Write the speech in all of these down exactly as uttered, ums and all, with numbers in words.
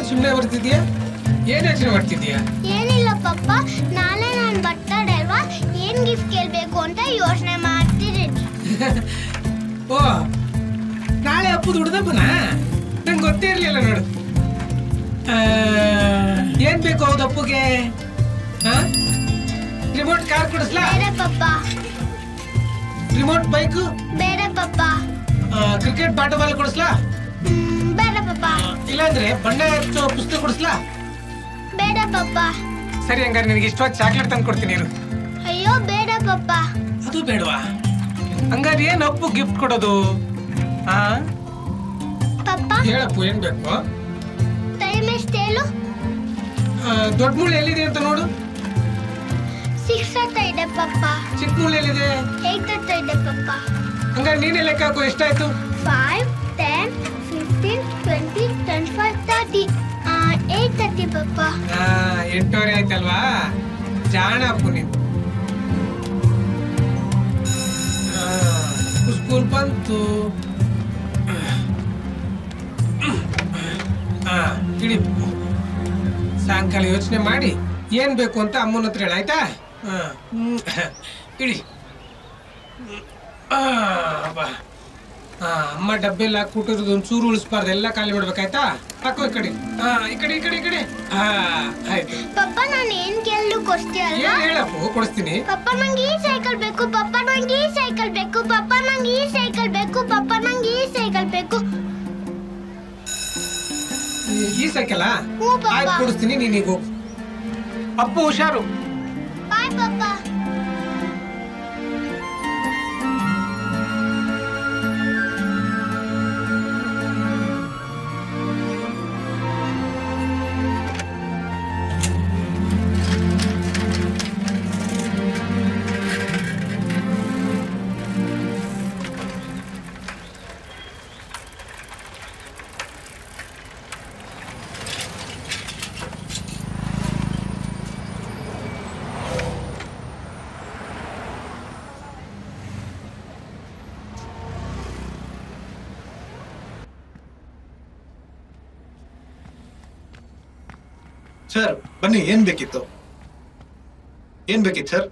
ಸುಮ್ಮನೆ ಬರ್ತಿದ್ಯಾ? ಏನ್ ಯೋಚನೆ ಮಾಡ್ತಿದ್ಯಾ? ಏನಿಲ್ಲ ಪಪ್ಪ, ನಾಳೆ ನಾನು ಬರ್ತಡೇ ಅಲ್ವಾ, ಏನ್ ಗಿಫ್ಟ್ ಕೇಳ್ಬೇಕು ಅಂತ ಯೋಚನೆ ಮಾಡ್ತಿದ್ದೀನಿ. ಓ, ನಾಳೆ ಹಬ್ಬದ ಹುಡ್ದಪ್ಪನ? ನಂಗೆ ಗೊತ್ತೇ ಇರ್ಲಿಲ್ಲ ನೋಡು. ಏನ್ ಬೇಕು ಹೌದು ಅಪ್ಪುಗೆ? ರಿಮೋಟ್ ಕಾರ್ ಕೊಡಿಸ್ಲಾ? ಬೇಡ ಪಪ್ಪ. Remote bike? ಬೇಡ ಪಪ್ಪ. ಕ್ರಿಕೆಟ್ ಬ್ಯಾಟ್ ಬಾಲ್ ಕೊಡಿಸ್ಲಾ? ಬೇಡ ಪಪ್ಪ. ಇಲ್ಲಾಂದ್ರೆ ಬಣ್ಣ ಹಚ್ಚೋ ಪುಸ್ತಕ ಕೊಡಿಸ್ಲಾ? ಬೇಡ ಪಪ್ಪ. ಸರಿ, ಹಂಗಾರೆ ನಿನಗೆ ಇಷ್ಟವಾದ ಚಾಕ್ಲೇಟ್ ತಂದು ಕೊಡ್ತೀನಿ ಇರು. ಅಯ್ಯೋ ಬೇಡ ಪಪ್ಪ. ಅದು ಬೇಡವಾ? ಹಂಗಾರೆ ಏನ್ ಅಪ್ಪು ಗಿಫ್ಟ್ ಕೊಡೋದು? ಹಾ ಪಪ್ಪ ಹೇಳಪ್ಪು, ಏನ್ ಬೇಕು? ಟೈಮ್ ಎಷ್ಟು ಹೇಳು? ದೊಡ್ಡ ಮುಳ್ಳು ಎಲ್ಲಿದೆ ಅಂತ ನೋಡು. ಸಿಕ್ಸ್ ಹತ್ತ ಇದೆ ಪಪ್ಪ. ಚಿಕ್ಕ ಮುಳ್ಳು ಎಲ್ಲಿದೆ? ಏಟ್ ಹತ್ತ ಇದೆ ಪಪ್ಪ. ಹಂಗಾರೆ ನೀನೇ ಲೆಕ್ಕ ಹಾಕು, ಎಷ್ಟಾಯ್ತು? Five, ten, fifteen, twenty, twenty five, thirty. Eight thirty ಪಪ್ಪ. ಹಾ, ಎಂಟೂವರೆ ಆಯ್ತಲ್ವಾ? ಜಾಣ ಅಪ್ಪು ನೀನು. ಸ್ಕೂಲ್ ಬಂತು. ಹಾ, ಇಡಿ. ಸಾಯಂಕಾಲ ಯೋಚನೆ ಮಾಡಿ ಏನ್ ಬೇಕು ಅಂತ ಅಮ್ಮನ ಹತ್ರ ಹೇಳ, ಆಯ್ತಾ? ಹಾ, ಇಡಿ. ಹಾ, ಅಮ್ಮ ಡಬ್ಬೆಲ್ಲ ಕೂಟಿರೋದು ಒಂದು ಚೂರು ಉಳಿಸ್ಬಾರ್ದು, ಎಲ್ಲ ಖಾಲಿ ಮಾಡ್ಬೇಕಾಯ್ತಾ? ಹಾಕೋ ಈ ಕಡೆ. ಹಾ, ಈ ಕಡೆ ಈ ಕಡೆ ಈ ಕಡೆ. ಹಾ, ಆಯ್ತು. ಪಪ್ಪ ನಾನು ಏನ್ ಕೇಳಲು ಕೊಡ್ತೀಯಲ್ಲ? ಏನ್ ಹೇಳಪ್ಪು, ಕೊಡಿಸ್ತೀನಿ. ಪಪ್ಪ ನಂಗೆ ಈ ಸೈಕಲ್ ಬೇಕು, ಪಪ್ಪ ನಂಗೆ ಈ ಸೈಕಲ್ ಬೇಕು, ಪಪ್ಪ ನಂಗೆ ಈ ಸೈಕಲ್ ಬೇಕು, ಪಪ್ಪ ನಂಗೆ ಈ ಸೈಕಲ್ ಬೇಕು. ಈ ಸೈಕಲಾ? ಹ್ಞೂ ಪಪ್ಪ. ಆಯ್ತು, ಕೊಡಿಸ್ತೀನಿ, ನೀನೀಗ ಹೋಗು. ಅಪ್ಪು ಹುಷಾರು. ಬಾಯ್ ಪಪ್ಪ. ಸರ್ ಬನ್ನಿ, ಏನ್ ಬೇಕಿತ್ತು? ಏನ್ ಬೇಕಿತ್ತು ಸರ್?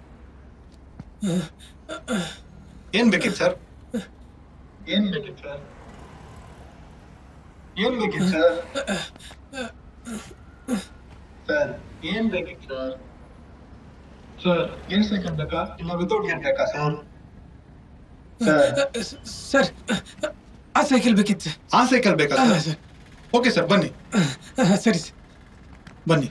ಏನ್ ಬೇಕಿತ್ತು ಸರ್? ಏನ್ ಬೇಕಿತ್ತು ಸರ್? ಏನ್ ಬೇಕಿತ್ತು ಸರ್? ಸರ್ ಏನ್ ಬೇಕಿತ್ತು ಸರ್? ಸರ್ ಏನ್ ಸೈಕಲ್ ಬೇಕಾ ಇಲ್ಲ ವಿತೌಟ್ ಏನ್ ಬೇಕಾ ಸರ್? ಸರ್, ಆ ಸೈಕಲ್ ಬೇಕಿತ್ತು. ಆ ಸೈಕಲ್ ಬೇಕಾ ಸರ್? ಓಕೆ ಸರ್, ಬನ್ನಿ. ಸರಿ ಸರ್, ಬನ್ನಿ.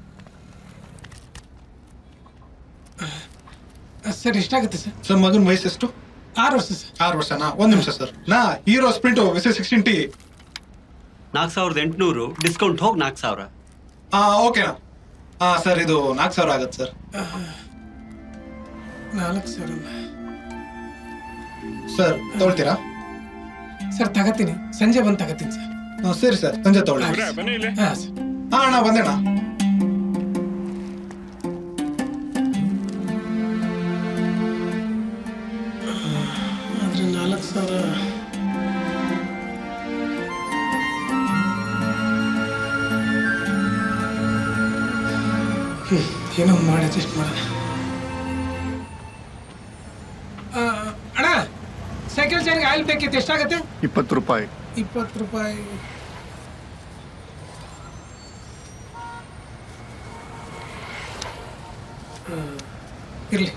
ಸರ್ ಎಷ್ಟಾಗುತ್ತೆ ಸರ್? ಸರ್ ಮಗನ ವಯಸ್ಸು ಎಷ್ಟು? ಆರು ವರ್ಷ ಸರ್. ಆರು ವರ್ಷನಾ? ಒಂದ್ ನಿಮಿಷ ಸರ್. ನಾ ಹೀರೋ ಸ್ಪ್ರಿಂಟು ವಿಸಿ ಸಿಕ್ಸ್ಟೀನ್ ಟಿ ನಾಲ್ಕು ಸಾವಿರದ ಎಂಟುನೂರು ಡಿಸ್ಕೌಂಟ್ ಹೋಗಿ ನಾಲ್ಕು ಸಾವಿರ. ಹಾ ಓಕೆನಾ? ಹಾ ಸರ್, ಇದು ನಾಲ್ಕು ಸಾವಿರ ಆಗತ್ತೆ ಸರ್. ನಾಲ್ಕು ಸಾವಿರ ಸರ್ ತಗೊಳ್ತೀರಾ? ಸರ್ ತಗತೀನಿ, ಸಂಜೆ ಬಂದು ತಗತೀನಿ ಸರ್. ಸರಿ ಸರ್, ಸಂಜೆ ತಗೊಳ್ಳಿ. ಹಾ ಸರ್. ಹಾ ಅಣ್ಣ ಬಂದೇಣ್ಣ. ಆದ್ರೆ ನಾಲ್ಕು ಸಾವಿರ ಏನೋ ಮಾಡಿ ಅಡ್ಜಸ್ಟ್ ಮಾಡೋಣ. ಅಣ್ಣ, ಸೈಕಲ್ ಚಾರ್ಜ್ ಆಯಿಲ್ ಬೇಕಿತ್ತು, ಎಷ್ಟಾಗತ್ತೆ? ಇಪ್ಪತ್ತು ರೂಪಾಯಿ. ಇಪ್ಪತ್ತು ರೂಪಾಯಿ. ಇರಲಿ.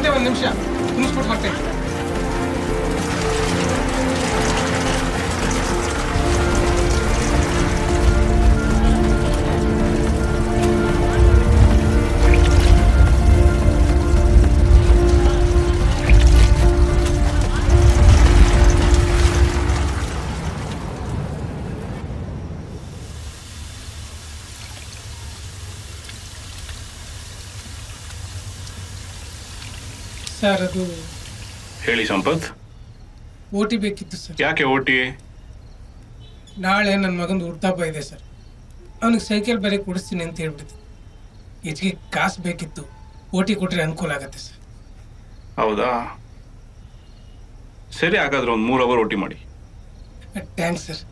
ಬಂದೆ ಒಂದು ನಿಮಿಷ ತುಂಬಿಸ್ಬಿಟ್ಟು ಬರ್ತೇನೆ. ಸರ್ ಅದು ಹೇಳಿ ಸಂಪತ್. ಓ ಟಿ ಬೇಕಿತ್ತು ಸರ್. ಯಾಕೆ ಓ ಟಿ? ನಾಳೆ ನನ್ನ ಮಗಂದು ಹುಟ್ಟುಹಬ್ಬ ಇದೆ ಸರ್. ಅವನಿಗೆ ಸೈಕಲ್ ಬೇರೆ ಕೊಡಿಸ್ತೀನಿ ಅಂತ ಹೇಳ್ಬಿಡ್ತೀನಿ. ಹೆಚ್ಚಿಗೆ ಕಾಸು ಬೇಕಿತ್ತು. ಓ ಟಿ ಕೊಟ್ಟರೆ ಅನುಕೂಲ ಆಗುತ್ತೆ ಸರ್. ಹೌದಾ, ಸರಿ. ಹಾಗಾದ್ರೆ ಒಂದು ಮೂರು ಅವರ್ ಓ ಟಿ ಮಾಡಿ. Thanks sir.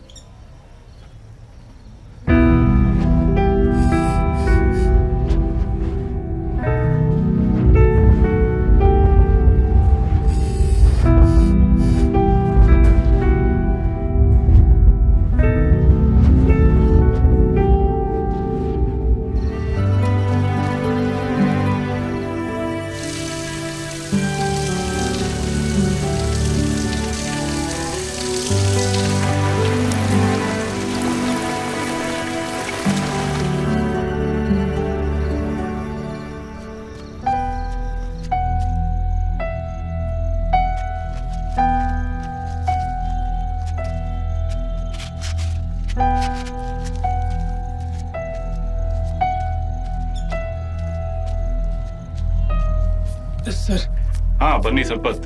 ಸರ್ ಹಾ ಬನ್ನಿ ಸಂಪತ್.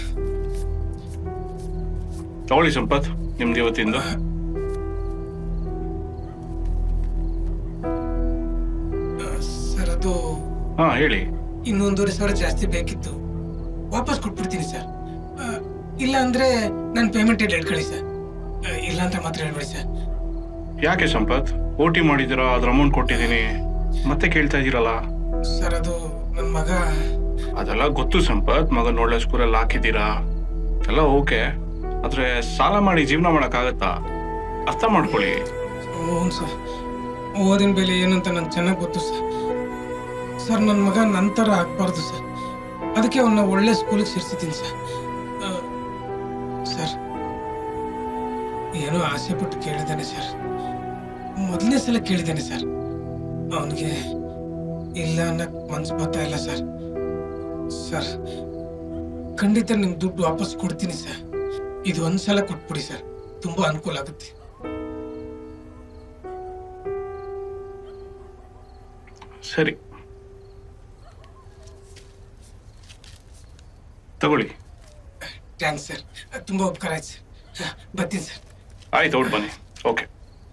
ತಗೊಳ್ಳಿ ಸಂಪತ್, ನಿಮ್ದು ಇವತ್ತಿಂದ. ಸರ್ ಅದು ಹಾ ಹೇಳಿ. ಇನ್ನೊಂದೂವರೆ ಸಾವಿರ ಜಾಸ್ತಿ ಬೇಕಿತ್ತು. ವಾಪಸ್ ಕೊಟ್ಬಿಡ್ತೀನಿ ಸರ್. ಇಲ್ಲ ಅಂದ್ರೆ ನನ್ನ ಪೇಮೆಂಟ್ ಎಲ್ಲ ಹೇಳ್ಕೊಳ್ಳಿ ಸರ್. ಇಲ್ಲ ಅಂತ ಮಾತ್ರ ಹೇಳ್ಬೇಡಿ ಸರ್. ಯಾಕೆ ಸಂಪತ್? ಓ ಟಿ ಮಾಡಿದಿರಾ, ಅದ್ರ ಅಮೌಂಟ್ ಕೊಟ್ಟಿದ್ದೀನಿ, ಮತ್ತೆ ಕೇಳ್ತಾ ಇದೀರಲ್ಲ? ಸರ್ ಅದು ನನ್ನ ಮಗ. ಅದೆಲ್ಲ ಗೊತ್ತು ಸಂಪತ್. ಮಗನ್ ಒಳ್ಳೆ ಸ್ಕೂಲಲ್ಲಿ ಹಾಕಿದ್ದೀರಾ, ಎಲ್ಲ ಓಕೆ. ಆದ್ರೆ ಸಾಲ ಮಾಡಿ ಜೀವನ ಮಾಡಕ್ಕಾಗತ್ತಾ? ಅರ್ಥ ಮಾಡ್ಕೊಳ್ಳಿ. ಹ್ಞೂ ಸರ್, ಓದಿನ ಬೆಲೆ ಏನಂತ ನಂಗೆ ಚೆನ್ನಾಗಿ ಗೊತ್ತು ಸರ್. ಸರ್ ನನ್ನ ಮಗ ನಂತರ ಆಗ್ಬಾರ್ದು ಸರ್. ಅದಕ್ಕೆ ಅವನ್ನ ಒಳ್ಳೆ ಸ್ಕೂಲಿಗೆ ಸೇರಿಸಿದ್ದೀನಿ ಸರ್. ಸರ್ ಏನೋ ಆಸೆ ಪಟ್ಟು ಕೇಳಿದ್ದಾನೆ ಸರ್. ಮೊದಲನೇ ಸಲ ಕೇಳಿದ್ದಾನೆ ಸರ್. ಅವನಿಗೆ ಇಲ್ಲ ಅನ್ನಕ್ ಮನ್ಸು ಬರ್ತಾ ಇಲ್ಲ ಸರ್. ಸರ್ ಖಂಡಿತ ನಿಮ್ಗೆ ದುಡ್ಡು ವಾಪಸ್ ಕೊಡ್ತೀನಿ ಸರ್. ಇದು ಒಂದ್ಸಲ ಕೊಟ್ಬಿಡಿ ಸರ್, ತುಂಬಾ ಅನುಕೂಲ ಆಗುತ್ತೆ. ಸರಿ ತಗೊಳ್ಳಿ. ಥ್ಯಾಂಕ್ಸ್ ಸರ್, ತುಂಬಾ ಉಪಕಾರ ಆಯ್ತು ಸರ್. ಬರ್ತೀನಿ ಸರ್. ಆಯ್ತು, ಔಟ್ ಬನ್ನಿ. ಓಕೆ.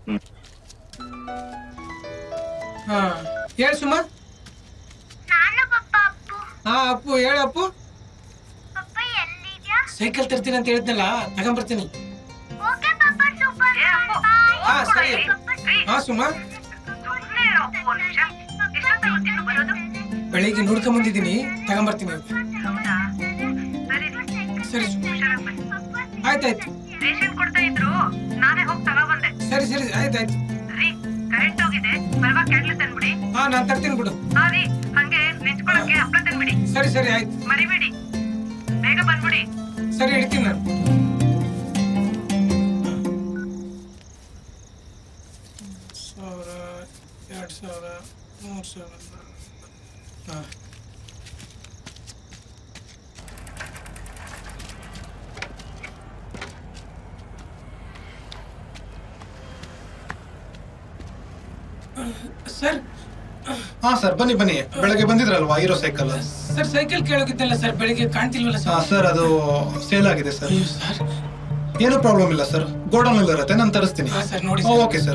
ಹಾ ಹೇಳು ಸುಮಾ. ನಾನು ಪಪ್ಪ ಅಪ್ಪು. ಹಾ ಅಪ್ಪು ಹೇಳು. ಅಪ್ಪು ಪಪ್ಪ ಎಲ್ಲಿದ್ಯಾ? ಸೈಕಲ್ ತರ್ತೀನಿ ಅಂತ ಹೇಳಿದ್ನಲ್ಲ, ತಗೊಂಡ್ಬರ್ತೀನಿ. ಓಕೆ ಪಪ್ಪ, ಸೂಪರ್. ಹಾ ಸರಿ. ಹಾ ಸುಮಾ, ಬೆಳಿಗ್ಗೆ ನೋಡ್ಕೊಂಡ್ ಬಂದಿದ್ದೀನಿ, ತಗೊಂಡ್ಬರ್ತೀನಿ. ಸರಿ ಆಯ್ತಾಯ್ತು. ರೇಷನ್ ಕೊಡ್ತಾ ಇದ್ರು, ನಾನೇ ಹೋಗಿ ತಗೊಬಂದೆ. ಸರಿ ಸರಿ ಆಯ್ತಾಯ್ತು. ರೀ ಕರೆಂಟ್ ಹೋಗಿದೆ, ಬರುವಾಗ ಕ್ಯಾಟ್ಲಿ ತಂದ್ಬಿಡಿ. ಹಾ ನಾನ್ ತರ್ತೀನಿ ಬಿಡು. ಹಾ ರೀ, ಹಂಗೆ ನೆಂಚ್ಕೊಳಕ್ಕೆ ಹಪ್ಪಳ ತಂದ್ಬಿಡಿ. ಸರಿ ಸರಿ ಆಯ್ತು. ಮರಿಬೇಡಿ, ಬೇಗ ಬಂದ್ಬಿಡಿ. ಸರಿ ಇಡ್ತೀನಿ ನಾನು. ಸಾವಿರ, ಎರಡು ಸಾವಿರ, ಮೂರು ಸಾವಿರ. ಹಾ ಸರ್. ಹಾ ಸರ್, ಬನ್ನಿ ಬನ್ನಿ. ಬೆಳಗ್ಗೆ ಬಂದಿದ್ರಲ್ವಾ ಹೀರೋ ಸೈಕಲ್? ಸರ್ ಸೈಕಲ್ ಕೇಳೋಗಿದ್ದಲ್ಲ ಸರ್, ಬೆಳಿಗ್ಗೆ ಕಾಣ್ತಿಲ್ವಲ್ಲ ಹಾ ಸರ್. ಸರ್, ಅದು ಸೇಲ್ ಆಗಿದೆ ಸರ್. ಅಯ್ಯೋ ಸರ್. ಏನು ಪ್ರಾಬ್ಲಮ್ ಇಲ್ಲ ಸರ್, ಗೋಡೌನ್ ಅಲ್ಲಿ ಇರುತ್ತೆ, ನಾನು ತರಿಸ್ತೀನಿ. ಹಾ ಸರ್ ನೋಡಿ. Okay sir.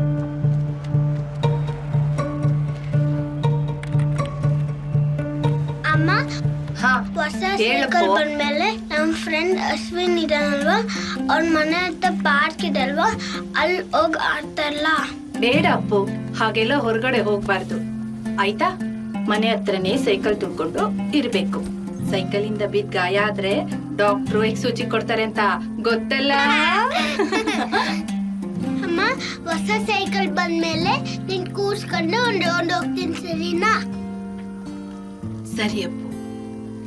ಅಮ್ಮ, ಹಾ ಹೊಸ ಸೈಕಲ್ ಬಂದ್ಮೇಲೆ ನಮ್ ಫ್ರೆಂಡ್ ಅಶ್ವಿನ್ ಇದಾನಲ್ವಾ, ಅವ್ನ ಮನೆ ಹತ್ರ ಪಾರ್ಕ್ ಇದಲ್ವಾ, ಅಲ್ಲಿ ಹೋಗಿ ಆಡ್ತಾರಲ್ಲ. ಬೇಡ ಅಪ್ಪು, ಹಾಗೆಲ್ಲ ಹೊರಗಡೆ ಹೋಗ್ಬಾರ್ದು ಆಯ್ತಾ. ಮನೆ ಹತ್ರನೇ ಸೈಕಲ್ ತುಳ್ಕೊಂಡು ಇರ್ಬೇಕು. ಸೈಕಲ್ ಇಂದ ಬಿದ್ದ ಗಾಯ ಆದ್ರೆ ಡಾಕ್ಟ್ರು ಎಕ್ಸೂಚಿ ಕೊಡ್ತಾರೆ ಅಂತ ಗೊತ್ತಲ್ಲ. ಅಮ್ಮ, ಹೊಸ ಸೈಕಲ್ ಬಂದ್ಮೇಲೆ ನಿನ್ ಕೂರ್ಸ್ಕೊಂಡು ಒಂದ್ ರೌಂಡ್ ಹೋಗ್ತೀನಿ, ಸರಿನಾ? ಸರಿ ಅಪ್ಪು,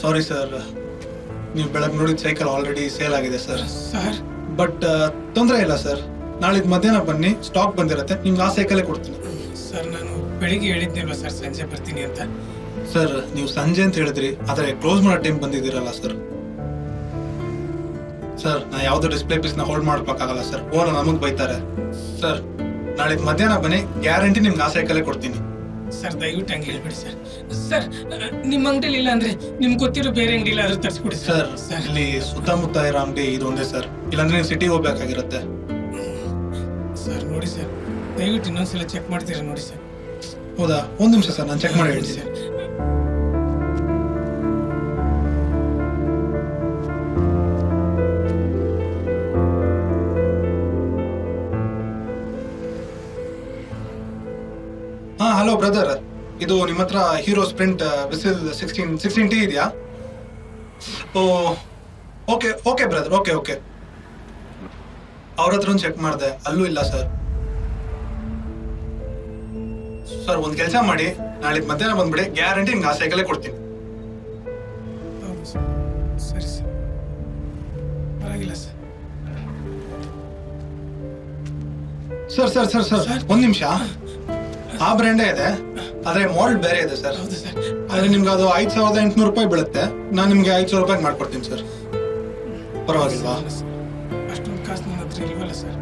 ಸಾರಿ ಸರ್, ನೀವು ಬೆಳಗ್ಗೆ ನೋಡಿದ ಸೈಕಲ್ ಆಲ್ರೆಡಿ ಸೇಲ್ ಆಗಿದೆ ಸರ್. ಸರ್ ಬಟ್ ತೊಂದರೆ ಇಲ್ಲ ಸರ್, ನಾಳಿದ್ದು ಮಧ್ಯಾಹ್ನ ಬನ್ನಿ, ಸ್ಟಾಕ್ ಬಂದಿರುತ್ತೆ, ನಿಮ್ಗೆ ಆ ಸೈಕಲೇ ಕೊಡ್ತೀನಿ. ಸರ್ ನಾನು ಬೆಳಿಗ್ಗೆ ಹೇಳಿದ್ನಲ್ವ ಸರ್ ಸಂಜೆ ಬರ್ತೀನಿ ಅಂತ. ಸರ್ ನೀವು ಸಂಜೆ ಅಂತ ಹೇಳಿದ್ರಿ, ಆದರೆ ಕ್ಲೋಸ್ ಮಾಡೋ ಟೈಮ್ ಬಂದಿದ್ದೀರಲ್ಲ ಸರ್. ಸರ್ ನಾ ಯಾವುದೋ ಡಿಸ್ಪ್ಲೇ ಪೀಸ್ನ ಹೋಲ್ಡ್ ಮಾಡ್ಬೇಕಾಗಲ್ಲ ಸರ್, ಓನರ್ ನಮಗೆ ಬೈತಾರೆ ಸರ್. ನಾಳಿದ್ದು ಮಧ್ಯಾಹ್ನ ಬನ್ನಿ, ಗ್ಯಾರಂಟಿ ನಿಮ್ಗೆ ಆ ಸೈಕಲೇ ಕೊಡ್ತೀನಿ. ಸರ್ ದಯವಿಟ್ಟು ಹಂಗೆ ಹೇಳ್ಬಿಡಿ ಸರ್. ಸರ್ ನಿಮ್ಮ ಅಂಗಡಿಲಿ ಇಲ್ಲ ಅಂದ್ರೆ ನಿಮ್ಗೆ ಗೊತ್ತಿರೋ ಬೇರೆ ಅಂಗಡಿ ಆದ್ರೂ ತರಿಸ್ಬಿಡಿ ಸರ್. ಇಲ್ಲಿ ಸುತ್ತಮುತ್ತ ಇರೋ ಅಂಗಡಿ ಇದು ಒಂದೇ ಸರ್, ಇಲ್ಲಾಂದ್ರೆ ನೀವು ಸಿಟಿಗೆ ಹೋಗ್ಬೇಕಾಗಿರುತ್ತೆ. ಸರ್ ನೋಡಿ ಸರ್, ದಯವಿಟ್ಟು ಇನ್ನೊಂದ್ಸಲ ಚೆಕ್ ಮಾಡ್ತೀರಾ ನೋಡಿ ಸರ್. ಹೌದಾ, ಒಂದು ನಿಮಿಷ ಸರ್, ನಾನು ಚೆಕ್ ಮಾಡಿ ಹೇಳ್ತೀನಿ ಸರ್. ಹಾ ಹಲೋ ಬ್ರದರ್, ಇದು ನಿಮ್ಮ ಹತ್ರ ಹೀರೋ ಸ್ಪ್ರಿಂಟ್ ಬಿಸಿಲ್ ಸಿಕ್ಸ್ಟೀನ್ ಸಿಕ್ಸ್ಟೀನ್ ಟಿ ಇದೆಯಾ? Oh okay okay brother, okay okay. ಅವ್ರ ಹತ್ರ ಚೆಕ್ ಮಾಡಿದೆ, ಅಲ್ಲೂ ಇಲ್ಲ ಸರ್. ಸರ್ ಒಂದು ಕೆಲಸ ಮಾಡಿ, ನಾಳೆ ಮಧ್ಯಾಹ್ನ ಬಂದ್ಬಿಡಿ, ಗ್ಯಾರಂಟಿ ನಿಮ್ಗೆ ಆ ಸೈಕಲೇ ಕೊಡ್ತೀನಿ. ಹೌದು ಸರ್, ಸರಿ ಸರ್, ಪರವಾಗಿಲ್ಲ sir. Sir sir sir sir sir. ಒಂದು ನಿಮಿಷ, ಆ ಬ್ರ್ಯಾಂಡೇ ಇದೆ, ಆದ್ರೆ ಮಾಡೆಲ್ ಬೇರೆ ಇದೆ ಸರ್. ಹೌದು ಸರ್, ಆದ್ರೆ ನಿಮ್ಗೆ ಅದು ಐದು ಸಾವಿರದ ಎಂಟುನೂರು ರೂಪಾಯಿ ಬೀಳುತ್ತೆ, ನಾನು ನಿಮ್ಗೆ ಐದು ಸಾವಿರ ರೂಪಾಯಿ ಮಾಡ್ಕೊಡ್ತೀನಿ ಸರ್. ಪರವಾಗಿಲ್ವಾ? ಅಷ್ಟೊಂದು ಕಾಸು ನನ್ನ ಹತ್ರ ಇಲ್ವಲ್ಲ ಸರ್.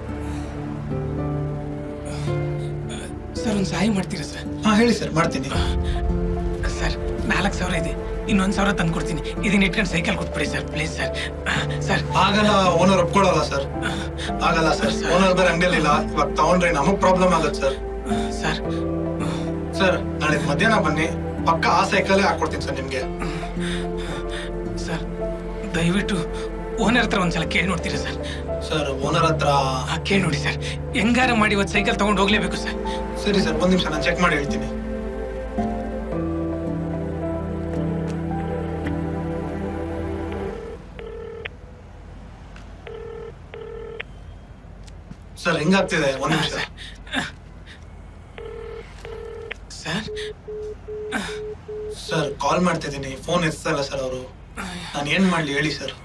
ಸರ್ ಒಂದು ಸಹಾಯ ಮಾಡ್ತೀರಾ ಸರ್? ಹಾ ಹೇಳಿ ಸರ್, ಮಾಡ್ತೀನಿ. ಸರ್ ನಾಲ್ಕು ಸಾವಿರ ಇದೆ, ಇನ್ನೊಂದು ಸಾವಿರ ತಂದು ಕೊಡ್ತೀನಿ, ಇದನ್ನ ಇಟ್ಕೊಂಡು ಸೈಕಲ್ ಕೊಟ್ಬಿಡಿ ಸರ್ ಪ್ಲೀಸ್ ಸರ್. ಸರ್ ಆಗಲ್ಲ, ಓನರ್ ಒಪ್ಕೊಳ್ಳಲ್ಲ ಸರ್, ಆಗಲ್ಲ ಸರ್. ಓನರ್ ಬೇರೆ ಅಂಗಡಿಯಲ್ಲಿ ಇಲ್ಲ, ಇವಾಗ ತಗೊಂಡ್ರೆ ನಮಗ್ ಪ್ರಾಬ್ಲಮ್ ಆಗತ್ತೆ ಸರ್. ಸರ್ ಸರ್ ನಾಳೆ ಮಧ್ಯಾಹ್ನ ಬನ್ನಿ, ಪಕ್ಕ ಆ ಸೈಕಲೇ ಹಾಕೊಡ್ತೀನಿ ಸರ್ ನಿಮ್ಗೆ. ಸರ್ ದಯವಿಟ್ಟು ಓನರ್ ಹತ್ರ ಒಂದ್ಸಲ ಕೇಳಿ ನೋಡ್ತೀರಾ ಸರ್? ಸರ್ ಓನರ್ ಹತ್ರ ಕೇಳಿ ನೋಡಿ ಸರ್, ಹೆಂಗಾರ ಮಾಡಿ ಇವತ್ತು ಸೈಕಲ್ ತಗೊಂಡು ಹೋಗ್ಲೇಬೇಕು ಸರ್. ಸರಿ ಸರ್, ಒಂದ್ ನಿಮಿಷ ನಾನು ಚೆಕ್ ಮಾಡಿ ಹೇಳ್ತೀನಿ. ಸರ್ ಹೆಂಗಾಗ್ತಿದೆ, ಒಂದ್ ನಿಮಿಷ. ಸರ್ ಸರ್ ಕಾಲ್ ಮಾಡ್ತಿದ್ದೀನಿ, ಫೋನ್ ಎತ್ತಲ್ಲ ಸರ್ ಅವರು. ನಾನು ಏನ್ ಮಾಡ್ಲಿ ಹೇಳಿ ಸರ್?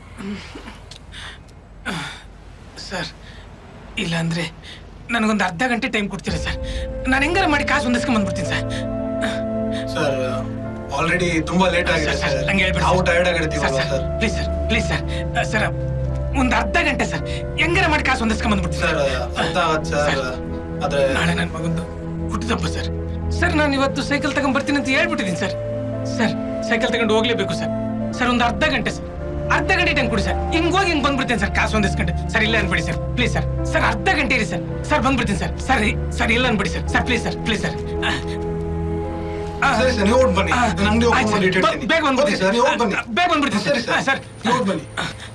ಸರ್ ಇಲ್ಲಾಂದ್ರೆ ನನಗೊಂದು ಅರ್ಧ ಗಂಟೆ ಟೈಮ್ ಕೊಡ್ತೀರಾ ಸರ್? ನಾನು ಹೆಂಗಾರ ಮಾಡಿ ಕಾಸು ಹೊಂದಿಸ್ಕೊಂಡ್ ಬಂದ್ಬಿಡ್ತೀನಿ ಸರ್. ಸರ್ ಆಲ್ರೆಡಿ ತುಂಬಾ ಲೇಟ್ ಆಗಿದೆ ಸರ್, ನಾವು ಟೈರ್ಡ್ ಆಗಿರ್ತೀವಲ್ಲ sir. Please sir, please sir, sir ಒಂದು ಅರ್ಧ ಗಂಟೆ ಸರ್, ಹೆಂಗಾರ ಮಾಡಿ ಕಾಸು ಹೊಂದಿಸ್ಕೊಂಡ್ ಬಂದ್ಬಿಡ್ತೀನಿ ಸರ್. ಅರ್ಥ ಆಗತ್ತೆ ಸರ್, ಆದ್ರೆ ನಾಳೆ ನನ್ನ ಮಗಂದು ಹುಟ್ಟಿದಬ್ಬ ಸರ್. ಸರ್ ನಾನು ಇವತ್ತು ಸೈಕಲ್ ತಗೊಂಡ್ ಬರ್ತೀನಿ ಅಂತ ಹೇಳ್ಬಿಟ್ಟಿದ್ದೀನಿ ಸರ್. ಸರ್ ಸೈಕಲ್ ತಗೊಂಡು ಹೋಗ್ಲೇಬೇಕು ಸರ್. ಸರ್ ಒಂದು ಅರ್ಧ ಗಂಟೆ ಸರ್, ಅರ್ಧ ಗಂಟೆ ಟೈಮ್ ಕೊಡಿ ಸರ್. ಹಿಂಗ್ ಹೋಗಿ ಹಿಂಗ್ ಬಂದ್ಬಿಡ್ತೇನೆ ಸರ್, ಕಾಸು ಒಂದಿಸ್ಕೊಂಡು. ಸರ್ ಇಲ್ಲ ಅನ್ಬಿಡಿ ಸರ್, ಪ್ಲೀಸ್ ಸರ್. ಸರ್ ಅರ್ಧ ಗಂಟೆ ಇರಿ ಸರ್, ಸರ್ ಬಂದ್ಬಿಡ್ತೀನಿ ಸರ್. ಸರಿ ಸರ್, ಇಲ್ಲ ಅನ್ಬಿಡಿ sir. Sir please sir, please sir. ಸರಿ ಸರ್, ನೀವು ಹೋಗಿ ಬನ್ನಿ, ನಾನು ಅಂಗಡಿ ಓಪನ್ ಮಾಡಿ ಇಟ್ಟಿರ್ತೀನಿ. ಬೇಗ ಬಂದ್ಬಿಡ್ತೀನಿ ಸರ್, ನೀವು ಹೋಗಿ ಬನ್ನಿ. ಬೇಗ ಬಂದ್ಬಿಡ್ತೀನಿ ಸರಿ ಸರ್. ಸರ್, ನೀವು ಹೋಗಿ ಬನ್ನಿ.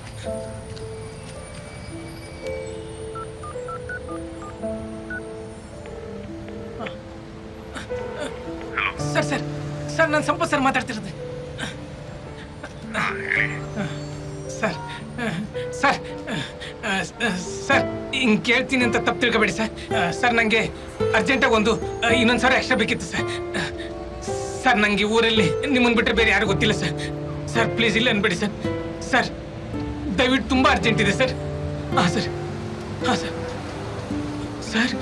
ಸರ್ ಸರ್ ಸರ್ ನಾನು ಸಂಪತ್ ಸರ್ ಮಾತಾಡ್ತಿರೋದು ಸರ್. ಸರ್ ಸರ್ ಹಿಂಗೆ ಕೇಳ್ತೀನಿ ಅಂತ ತಪ್ಪು ತಿಳ್ಕೊಬೇಡಿ ಸರ್. ಸರ್ ನನಗೆ ಅರ್ಜೆಂಟಾಗಿ ಒಂದು ಇನ್ನೊಂದು ಸಾವಿರ ಎಕ್ಸ್ಟ್ರಾ ಬೇಕಿತ್ತು ಸರ್. ಸರ್ ನನಗೆ ಊರಲ್ಲಿ ನಿಮ್ಮನ್ನು ಬಿಟ್ಟರೆ ಬೇರೆ ಯಾರು ಗೊತ್ತಿಲ್ಲ ಸರ್. ಸರ್ ಪ್ಲೀಸ್ ಇಲ್ಲ ಅನ್ಬೇಡಿ ಸರ್. ಸರ್ ದಯವಿಟ್ಟು ತುಂಬ ಅರ್ಜೆಂಟ್ ಇದೆ ಸರ್. ಹಾಂ ಸರ್, ಹಾಂ ಸರ್. ಸರ್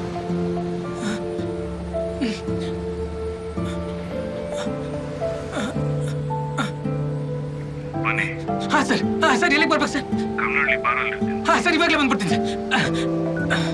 ಹಾ ಸರ್, ಹಾ ಸರ್, ಎಲ್ಲಿಗೆ ಬರ್ಬೇಕು ಸರ್? ಹಾ ಸರ್, ಇವಾಗಲೇ ಬಂದ್ಬಿಡ್ತೀನಿ ಸರ್.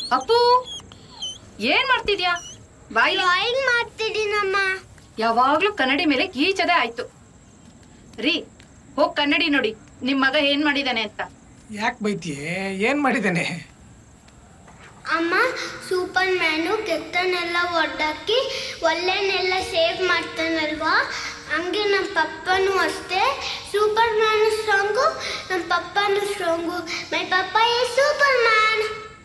ಅಪ್ಪು ಏನ್ ಮಾಡ್ತಿದ್ಯಾ? ಬಾಯಿ ಡ್ರಾಯಿಂಗ್ ಮಾಡ್ತಿದ್ದೀನಮ್ಮ. ಯಾವಾಗ್ಲೂ ಕನ್ನಡಿ ಮೇಲೆ ಗೀಚದೆ ಆಯ್ತು. ರೀ ಹೋಗ್ ಕನ್ನಡಿ ನೋಡಿ ನಿಮ್ ಮಗ ಏನ್ ಮಾಡಿದಾನೆ ಅಂತ. ಯಾಕೆ ಬೈತಿಯೇ? ಏನ್ ಮಾಡಿದ್ದಾನೆ? ಅಮ್ಮ, ಸೂಪರ್ ಮ್ಯಾನು ಕೆಟ್ಟನೆಲ್ಲ ಒಡ್ಡಾಕಿ ಒಳ್ಳೆನೆಲ್ಲ ಸೇವ್ ಮಾಡ್ತಾನಲ್ವಾ, ಹಂಗೆ ನಮ್ಮ ಪಪ್ಪನೂ ಅಷ್ಟೇ. ಸೂಪರ್ ಮ್ಯಾನ್ ಸ್ಟ್ರಾಂಗು, ನಮ್ಮ ಪಪ್ಪನೂ ಸ್ಟ್ರಾಂಗು. ಮೈ ಪಪ್ಪ is superman.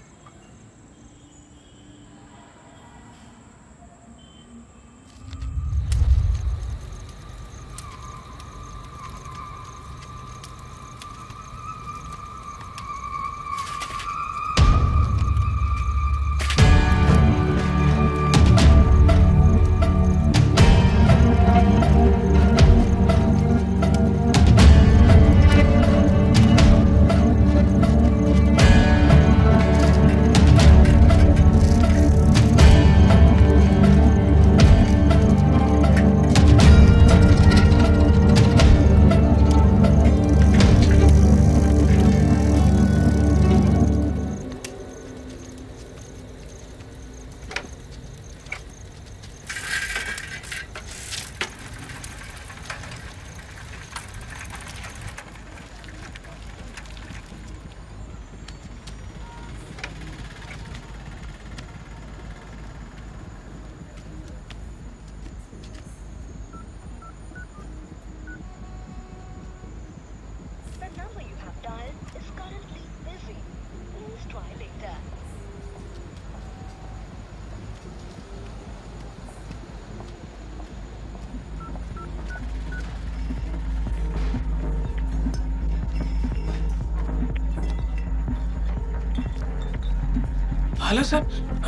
Hello sir.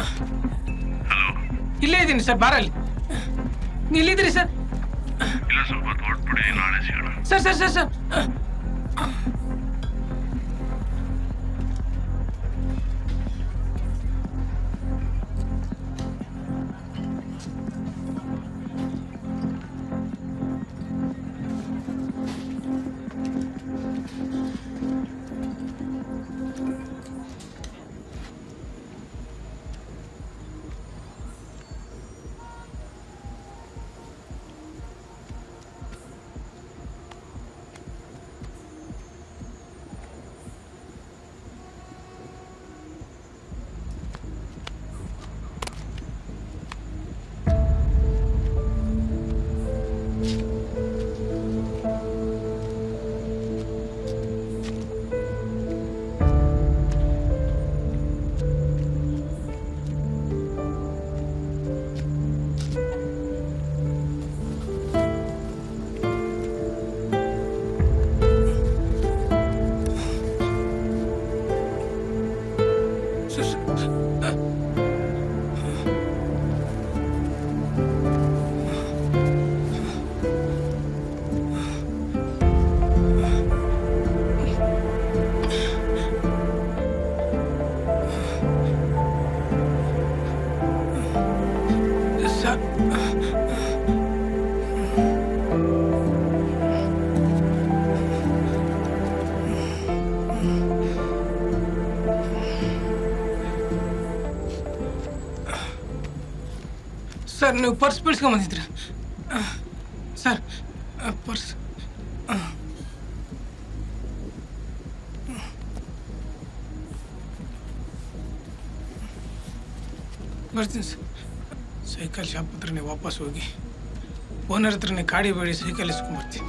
ಇಲ್ಲೇ ಇದ್ದೀನಿ ಸರ್, ಬಾರಲ್ಲಿ. ಇಲ್ಲಿದ್ದೀರಿ ಸರ್? ಇಲ್ಲ, ಸ್ವಲ್ಪ ಹೊರಟ್ಬಿಡಿ, ನಾಳೆ ಸಿಗೋಣ. Sir sir sir sir sir, ನೀವು ಪರ್ಸ್ ಬಿಡಿಸ್ಕೊಂಬಂದಿದ್ರ ಸರ್? ಪರ್ಸ್ ಬರ್ತೀನಿ ಸರ್. ಸೈಕಲ್ ಶಾಪ್ ಹತ್ರನೇ ವಾಪಸ್ ಹೋಗಿ ಓನರ್ ಹತ್ರನೇ ಕಾಡಿ ಬೇಡಿ ಸೈಕಲ್ ಇಸ್ಕೊಂಡ್ಬರ್ತೀನಿ.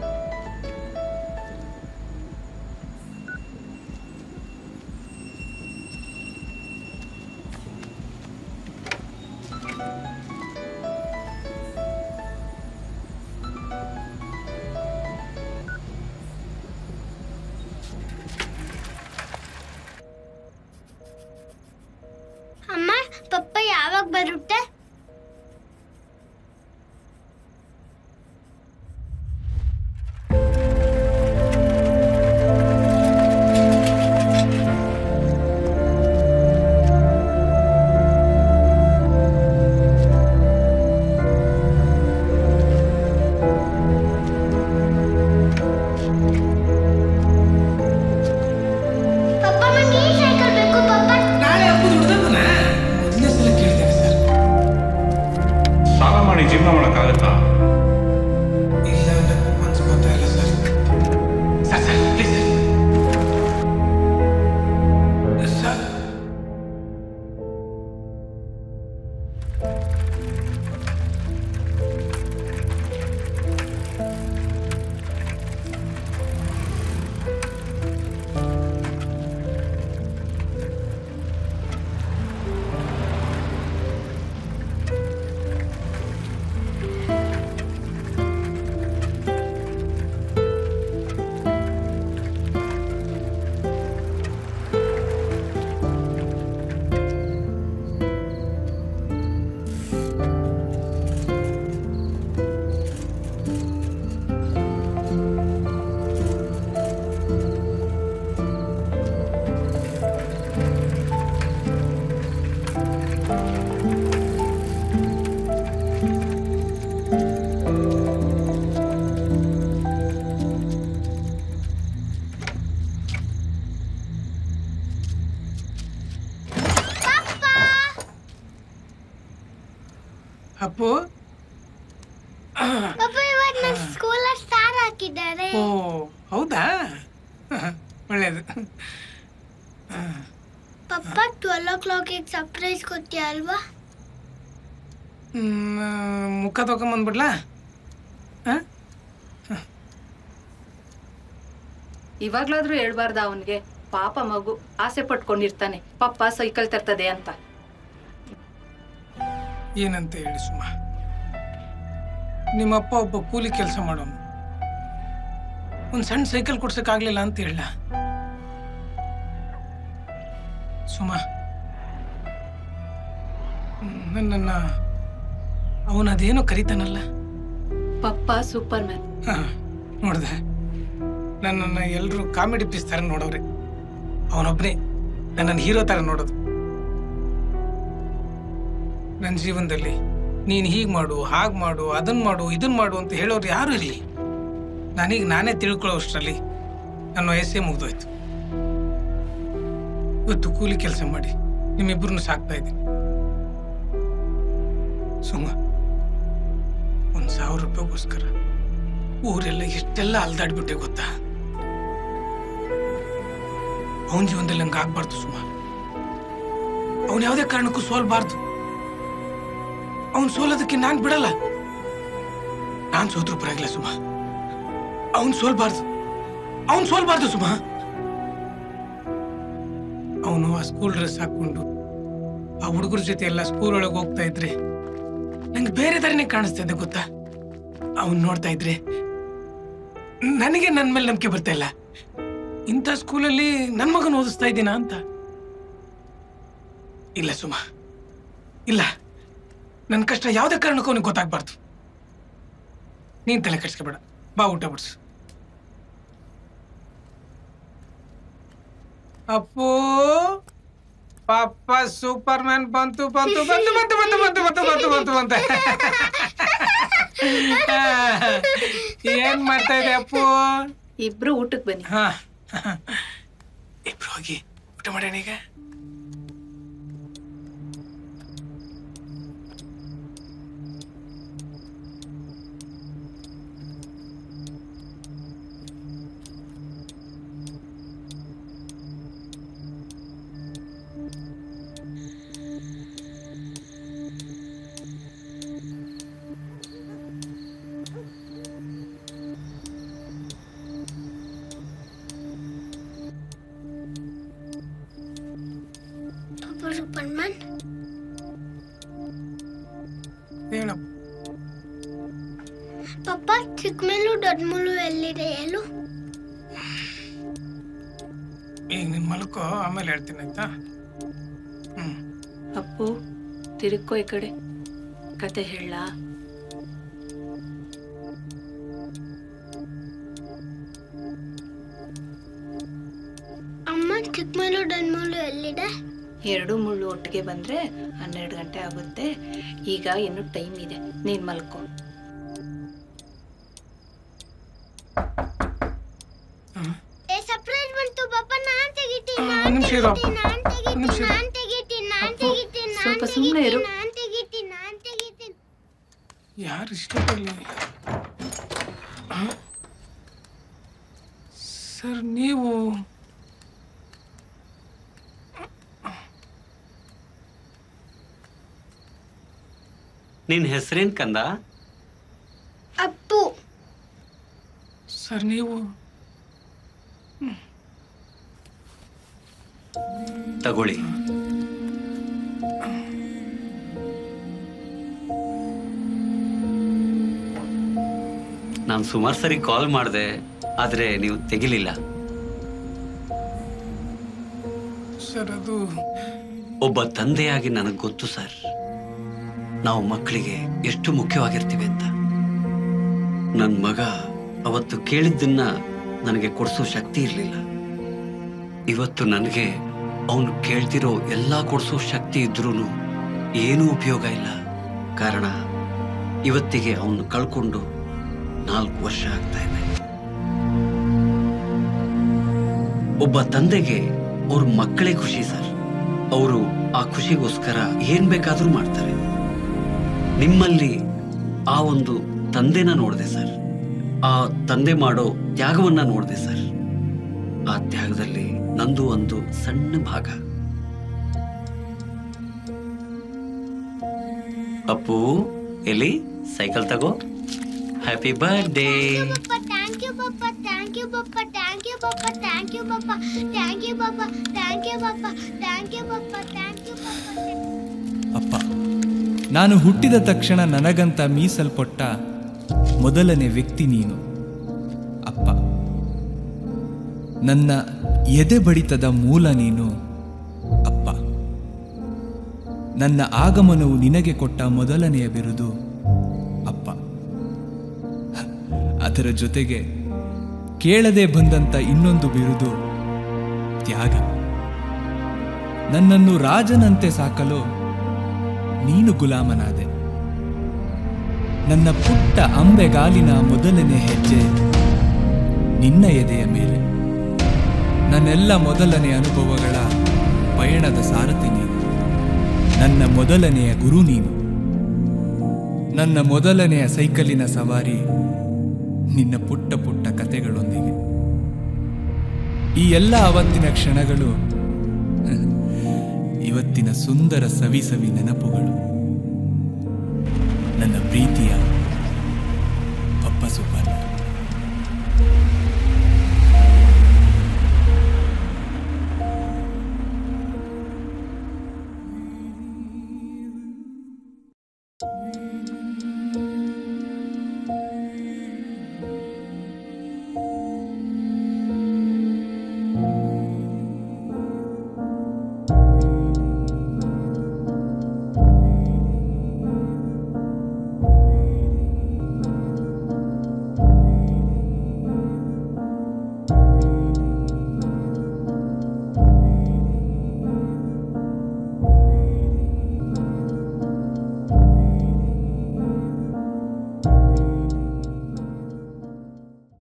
ಅಮ್ಮ, ಪಪ್ಪ ಯಾವಾಗ ಬರುತ್ತೆ? ಅಪ್ಪು ಪಪ್ಪ ಇವತ್ತು ನನ್ನ ಸ್ಕೂಲ್ ಸ್ಟಾರ್ ಹಾಕಿದ್ದಾರೆ. ಓ ಹೌದಾ, ಒಳ್ಳೇದು. ಪಪ್ಪ ಟ್ವೆಲ್ ಓ ಕ್ಲಾಕಿಗೆ ಸರ್ಪ್ರೈಸ್ ಕೊಡ್ತೀಯ ಅಲ್ವಾ? ಮುಖ ತಗೊಂಬಂದ್ಬಿಡ್ಲಾ? ಇವಾಗ್ಲಾದ್ರೂ ಹೇಳ್ಬಾರ್ದ ಅವನ್ಗೆ? ಪಾಪ ಮಗು ಆಸೆ ಪಟ್ಕೊಂಡಿರ್ತಾನೆ ಪಪ್ಪ ಸೈಕಲ್ ತರ್ತದೆ ಅಂತ. ಏನಂತ ಹೇಳಿ ಸುಮ್ಮ, ನಿಮ್ಮಪ್ಪ ಒಬ್ಬ ಕೂಲಿ ಕೆಲಸ ಮಾಡೋನು, ಒಂದ್ ಸಣ್ಣ ಸೈಕಲ್ ಕೊಡ್ಸಕ್ಕಾಗ್ಲಿಲ್ಲ ಅಂತ ಹೇಳ ಸುಮ್ಮ. ನನ್ನನ್ನ ಅವನದೇನೋ ಕರಿತಾನಲ್ಲ, ಪಪ್ಪ ಸೂಪರ್ ಮ್ಯಾನ್. ಹ ನೋಡ್ದೆ, ನನ್ನನ್ನು ಎಲ್ಲರೂ ಕಾಮಿಡಿ ಪೀಸ್ ತರ ನೋಡೋರೆ, ಅವನೊಬ್ಬನೇ ನನ್ನನ್ನು ಹೀರೋ ತರ ನೋಡೋದು. ನನ್ನ ಜೀವನದಲ್ಲಿ ನೀನು ಹೀಗೆ ಮಾಡು, ಹಾಗೆ ಮಾಡು, ಅದನ್ನ ಮಾಡು, ಇದನ್ನ ಮಾಡು ಅಂತ ಹೇಳೋರು ಯಾರು ಇರಲಿ. ನಾನೀಗ ನಾನೇ ತಿಳ್ಕೊಳ್ಳೋ ಅಷ್ಟರಲ್ಲಿ ನನ್ನ ವಯಸ್ಸೇ ಮುಗ್ದೋಯ್ತು. ಇವತ್ತು ಕೂಲಿ ಕೆಲಸ ಮಾಡಿ ನಿಮ್ಮಿಬ್ಬರನ್ನು ಸಾಕ್ತಾ ಇದ್ದೀನಿ. ಸುಮ್ಮ ಒಂದ್ ಸಾವಿರ ರೂಪಾಯಿಗೋಸ್ಕರ ಊರೆಲ್ಲ ಎಷ್ಟೆಲ್ಲ ಅಲ್ದಾಡ್ಬಿಟ್ಟೆ ಗೊತ್ತಾ? ಅವನ ಜೀವನದಲ್ಲಿ ಹಂಗೆ ಆಗ್ಬಾರ್ದು ಸುಮ್ಮ. ಅವನ್ ಯಾವುದೇ ಕಾರಣಕ್ಕೂ ಸೋಲ್ಬಾರ್ದು. ಅವನ್ ಸೋಲೋದಕ್ಕೆ ನಾನ್ ಬಿಡಲ್ಲ. ನಾನ್ ಸೋತ್ರು ಪರವಾಗಿಲ್ಲ ಸುಮ್ಮ, ಅವನ್ ಸೋಲ್ಬಾರ್ದು. ಅವನ್ ಸೋಲ್ಬಾರ್ದು ಸುಮ್ಮ. ಅವನು ಆ ಸ್ಕೂಲ್ ಡ್ರೆಸ್ ಹಾಕೊಂಡು ಆ ಹುಡುಗರ ಜೊತೆ ಎಲ್ಲ ಸ್ಕೂಲ್ ಒಳಗೆ ಹೋಗ್ತಾ ಇದ್ರೆ ನಂಗೆ ಬೇರೆ ತರನೇ ಕಾಣಿಸ್ತಾ ಇದೆ ಗೊತ್ತಾ? ಅವನ್ ನೋಡ್ತಾ ಇದ್ರೆ ನನಗೆ ನನ್ನ ಮೇಲೆ ನಂಬಿಕೆ ಬರ್ತಾ ಇಲ್ಲ. ಇಂಥ ಸ್ಕೂಲಲ್ಲಿ ನನ್ನ ಮಗನ ಓದಿಸ್ತಾ ಇದ್ದೀನ ಅಂತ. ಇಲ್ಲ ಸುಮ್ಮ, ಇಲ್ಲ, ನನ್ನ ಕಷ್ಟ ಯಾವುದೇ ಕಾರಣಕ್ಕೂ ಅವನಿಗೆ ಗೊತ್ತಾಗ್ಬಾರ್ದು. ನೀನ್ ತಲೆ ಕೆಡ್ಸ್ಕೊಬೇಡ, ಬಾ ಊಟ ಬಿಡ್ಸು. ಅಪ್ಪು, ಪಾಪ ಸೂಪರ್ ಮ್ಯಾನ್ ಬಂತು ಬಂತು ಬಂತು ಬಂತು ಬಂತು ಬಂತು ಬಂತು ಬಂತು ಬಂತು ಬಂತ. ಏನ್ ಮಾಡ್ತಾ ಇದೆ ಅಪ್ಪು? ಇಬ್ರು ಊಟಕ್ಕೆ ಬನ್ನಿ. ಹಾ, ಇಬ್ರು ಹೋಗಿ ಊಟ ಮಾಡೋಣ ಈಗ. ಸೂಪರ್ಮನ್, ಹೇಳಪ್ಪ. ಪಪ್ಪ ಚಿಕ್ಕ ಮೇಲು ದೊಡ್ಡ ಮುಳು ಎಲ್ಲಿದೆ ಹೇಳು? ಈಗ ನಿನ್ ಮಲ್ಕೋ, ಆಮೇಲೆ ಹೇಳ್ತೀನಿ ಆಯ್ತಾ? ಹ್ಮ್. ಅಪ್ಪು ತಿರುಕೋ ಈ ಕಡೆ, ಕತೆ ಹೇಳ. ಅಮ್ಮ ಚಿಕ್ಕ ಮೇಲು ದೊಡ್ಡ ಮುಳು ಎಲ್ಲಿದೆ? ಎರಡು ಮುಳ್ಳು ಒಟ್ಟಿಗೆ ಬಂದ್ರೆ ಹನ್ನೆರಡು ಗಂಟೆ ಆಗುತ್ತೆ. ಈಗ ಇನ್ನು ಟೈಮ್ ಇದೆ, ನೀನ್ ಮಲ್ಕೋ. ಏ ಸರ್ಪ್ರೈಸ್ ಬಂತು ಪಪ್ಪ, ನಾನ್ ತೆಗಿತೀನಿ, ಒಂದ್ ನಾನ್ ನಿಮಿಷ ಇರು. ತೆಗಿತೀನಿ, ನಾನ್ ಒಂದ್ ನಿಮಿಷ ತೆಗಿತೀನಿ, ಇರು. ನಾನ್ ತೆಗಿತೀನಿ, ನಾನ್ ಅಪ್ಪು, ತೆಗಿತೀನಿ, ನಾನ್ ಸ್ವಲ್ಪ ಸುಮ್ನೆ ಇರು. ತೆಗಿತೀನಿ, ನಾನ್ ತೆಗಿತೀನಿ, ನಾನ್ ತೆಗಿತೀನಿ. ಯಾರು ಇಷ್ಟಪಡಲಿ? ಸರ್ ನೀವು ನಿನ್ ಹೆಸರೇನ್ ಕಂದ? ಅಪ್ಪು. ಸರ್ ನೀವು ತಗೊಳ್ಳಿ. ನಾನು ಸುಮಾರು ಸರಿ ಕಾಲ್ ಮಾಡಿದೆ, ಆದ್ರೆ ನೀವು ತೆಗಿಲಿಲ್ಲ. ಸರ್ ಅದು ಒಬ್ಬ ತಂದೆಯಾಗಿ ನನಗೆ ಗೊತ್ತು ಸರ್, ನಾವು ಮಕ್ಕಳಿಗೆ ಎಷ್ಟು ಮುಖ್ಯವಾಗಿರ್ತೀವಿ ಅಂತ. ನನ್ನ ಮಗ ಅವತ್ತು ಕೇಳಿದ್ದನ್ನ ನನಗೆ ಕೊಡಿಸೋ ಶಕ್ತಿ ಇರಲಿಲ್ಲ. ಇವತ್ತು ನನಗೆ ಅವನು ಕೇಳ್ತಿರೋ ಎಲ್ಲ ಕೊಡಿಸೋ ಶಕ್ತಿ ಇದ್ರೂ ಏನೂ ಉಪಯೋಗ ಇಲ್ಲ. ಕಾರಣ ಇವತ್ತಿಗೆ ಅವನು ಕಳ್ಕೊಂಡು ನಾಲ್ಕು ವರ್ಷ ಆಗ್ತಾ ಇದೆ. ಒಬ್ಬ ತಂದೆಗೆ ಅವ್ರ ಮಕ್ಕಳೇ ಖುಷಿ ಸರ್. ಅವರು ಆ ಖುಷಿಗೋಸ್ಕರ ಏನ್ ಬೇಕಾದ್ರೂ ಮಾಡ್ತಾರೆ. ನಿಮ್ಮಲ್ಲಿ ಆ ಒಂದು ತಂದೆನ ನೋಡಿದೆ ಸರ್. ಆ ತಂದೆ ಮಾಡೋ ತ್ಯಾಗವನ್ನ ನೋಡಿದೆ ಸರ್. ಆ ತ್ಯಾಗದಲ್ಲಿ ನಂದು ಒಂದು ಸಣ್ಣ ಭಾಗ. ಅಪ್ಪು ಎಲ್ಲಿ ಸೈಕಲ್ ತಗೋ. Happy birthday. ಥ್ಯಾಂಕ್ ಯು ಪಪ್ಪ, ಥ್ಯಾಂಕ್ ಯು ಪಪ್ಪ, ಥ್ಯಾಂಕ್ ಯು ಪಪ್ಪ, ಥ್ಯಾಂಕ್ ಯು ಪಪ್ಪ, ಥ್ಯಾಂಕ್ ಯು ಪಪ್ಪ, ಥ್ಯಾಂಕ್ ಯು ಪಪ್ಪ, ಥ್ಯಾಂಕ್ ಯು ಪಪ್ಪ, ಥ್ಯಾಂಕ್ ಯು ಪಪ್ಪ. ಅಪ್ಪ, ನಾನು ಹುಟ್ಟಿದ ತಕ್ಷಣ ನನಗಂತ ಮೀಸಲ್ಪಟ್ಟ ಮೊದಲನೇ ವ್ಯಕ್ತಿ ನೀನು. ಅಪ್ಪ, ನನ್ನ ಎದೆ ಬಡಿತದ ಮೂಲ ನೀನು. ಅಪ್ಪ, ನನ್ನ ಆಗಮನವು ನಿನಗೆ ಕೊಟ್ಟ ಮೊದಲನೆಯ ಬಿರುದು ಅಪ್ಪ. ಅದರ ಜೊತೆಗೆ ಕೇಳದೆ ಬಂದಂತ ಇನ್ನೊಂದು ಬಿರುದು ತ್ಯಾಗ. ನನ್ನನ್ನು ರಾಜನಂತೆ ಸಾಕಲು ನೀನು ಗುಲಾಮನಾದೆ. ನನ್ನ ಪುಟ್ಟ ಅಂಬೆಗಾಲಿನ ಮೊದಲನೇ ಹೆಜ್ಜೆ ನಿನ್ನ ಎದೆಯ ಮೇಲೆ. ನನ್ನೆಲ್ಲ ಮೊದಲನೇ ಅನುಭವಗಳ ಪಯಣದ ಸಾರಥಿ ನೀನು. ನನ್ನ ಮೊದಲನೆಯ ಗುರು ನೀನು. ನನ್ನ ಮೊದಲನೆಯ ಸೈಕಲಿನ ಸವಾರಿ ನಿನ್ನ ಪುಟ್ಟ ಪುಟ್ಟ ಕತೆಗಳೊಂದಿಗೆ. ಈ ಎಲ್ಲ ಅವತ್ತಿನ ಕ್ಷಣಗಳು ಇವತ್ತಿನ ಸುಂದರ ಸವಿ ಸವಿ ನೆನಪುಗಳು. ನನ್ನ ಪ್ರೀತಿಯ ಪಪ್ಪ ಸುಬ್ಬಣ್ಣ.